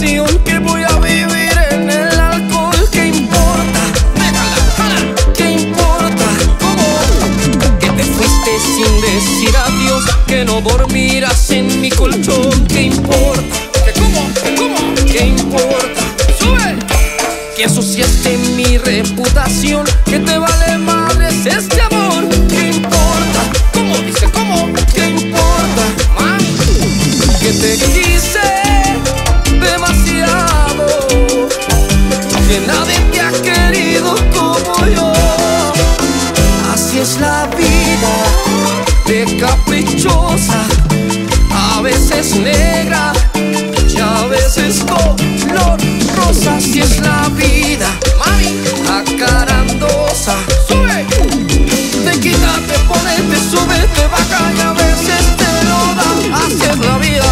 pasión que voy a vivir en el alcohol. ¿Qué importa? ¿Qué importa? ¿Cómo? Que te fuiste sin decir adiós, que no dormirás en mi colchón. ¿Qué importa? ¿Cómo? ¿Qué importa? ¡Sube! Que asociaste mi reputación, que te vale madres este amor. ¿Qué importa? ¿Cómo? Dice, ¿cómo? ¿Qué importa? Mami, que te quise demasiado, que nadie te ha querido como yo. Así es la vida, de caprichosa, a veces negra y a veces color rosa. Así es la vida, mami, acarandosa. Sube, te quita, te pone, te sube, te baja y a veces te lo da. Así es la vida.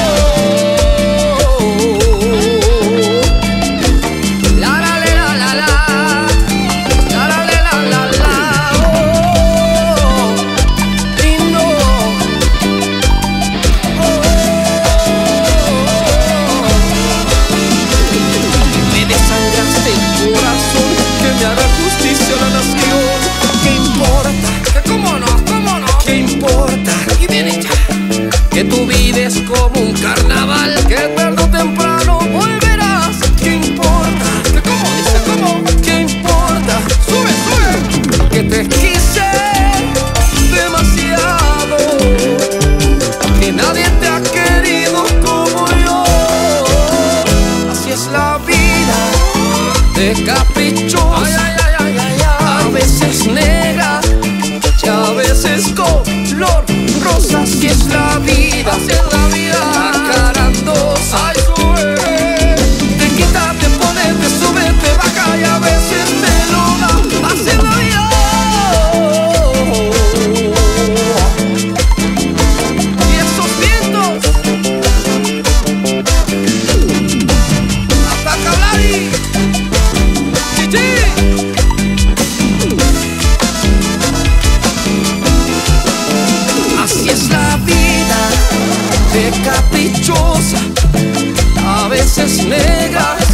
Que tú vives como un carnaval, que tarde o temprano volverás. ¿Qué importa? ¿Cómo? Dice, ¿cómo? ¿Qué importa? Sube, sube. Que te quise demasiado, que nadie te ha querido como yo. Así es la vida, de caprichosa, a veces negra y a veces color rosa. Así es la vida, así es la vida, acarandosa. Ay, sube, te quita, te pone, te sube, te baja y a veces te lo da. Así es la vida. Y esos vientos, ataca Vladi, Chichi. Así es la vida, de caprichosa, a veces negra